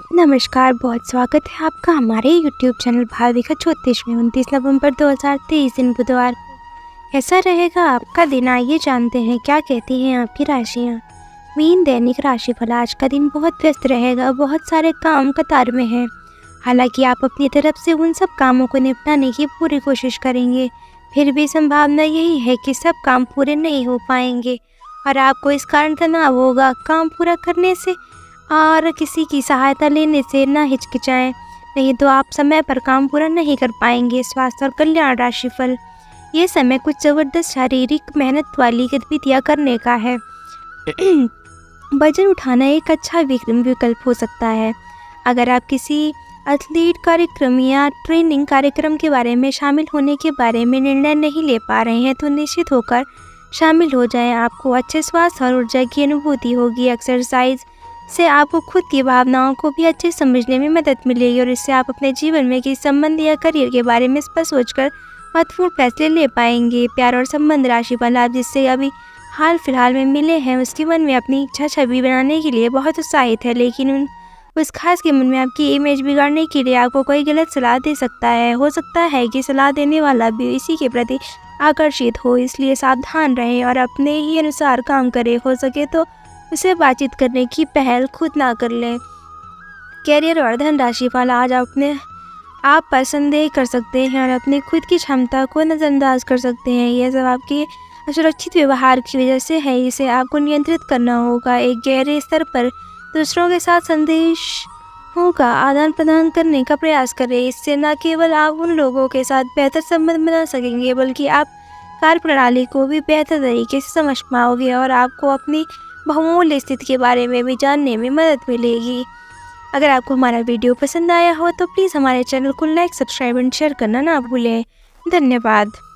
नमस्कार, बहुत स्वागत है आपका हमारे यूट्यूब चैनल भाविका ज्योतिष में। 29 नवंबर 2023 दिन बुधवार को कैसा रहेगा आपका दिन, आइए जानते हैं क्या कहती हैं आपकी राशियाँ। मीन दैनिक राशिफल। आज का दिन बहुत व्यस्त रहेगा, बहुत सारे काम कतार में हैं। हालांकि आप अपनी तरफ से उन सब कामों को निपटाने की पूरी कोशिश करेंगे, फिर भी संभावना यही है कि सब काम पूरे नहीं हो पाएंगे और आपको इस कारण तनाव होगा। काम पूरा करने से और किसी की सहायता लेने से ना हिचकिचाएं, नहीं तो आप समय पर काम पूरा नहीं कर पाएंगे। स्वास्थ्य और कल्याण राशिफल। ये समय कुछ ज़बरदस्त शारीरिक मेहनत वाली गतिविधियाँ करने का है। वजन उठाना एक अच्छा विकल्प हो सकता है। अगर आप किसी एथलीट कार्यक्रम या ट्रेनिंग कार्यक्रम के बारे में शामिल होने के बारे में निर्णय नहीं ले पा रहे हैं तो निश्चित होकर शामिल हो जाएं। आपको अच्छे स्वास्थ्य और ऊर्जा की अनुभूति होगी। एक्सरसाइज से आपको खुद की भावनाओं को भी अच्छे समझने में मदद मिलेगी और इससे आप अपने जीवन में किसी संबंध या करियर के बारे में स्पष्ट सोचकर महत्वपूर्ण फैसले ले पाएंगे। प्यार और संबंध राशिफल। आप जिससे अभी हाल फिलहाल में मिले हैं उसके मन में अपनी इच्छा छवि बनाने के लिए बहुत उत्साहित है, लेकिन उस खास के मन में आपकी इमेज बिगाड़ने के लिए आपको कोई गलत सलाह दे सकता है। हो सकता है कि सलाह देने वाला भी इसी के प्रति आकर्षित हो, इसलिए सावधान रहें और अपने ही अनुसार काम करें। हो सके तो उसे बातचीत करने की पहल खुद ना कर लें। कैरियर और धन राशिफल। आज आप पर संदेह कर सकते हैं और अपनी खुद की क्षमता को नज़रअंदाज कर सकते हैं। यह सब आपके असुरक्षित व्यवहार की वजह से है, इसे आपको नियंत्रित करना होगा। एक गहरे स्तर पर दूसरों के साथ संदेशों का आदान प्रदान करने का प्रयास करें। इससे न केवल आप उन लोगों के साथ बेहतर संबंध बना सकेंगे बल्कि आप कार्यप्रणाली को भी बेहतर तरीके से समझ पाओगे और आपको अपनी बहुमूल्य स्थिति के बारे में भी जानने में मदद मिलेगी। अगर आपको हमारा वीडियो पसंद आया हो तो प्लीज़ हमारे चैनल को लाइक, सब्सक्राइब एंड शेयर करना ना भूलें। धन्यवाद।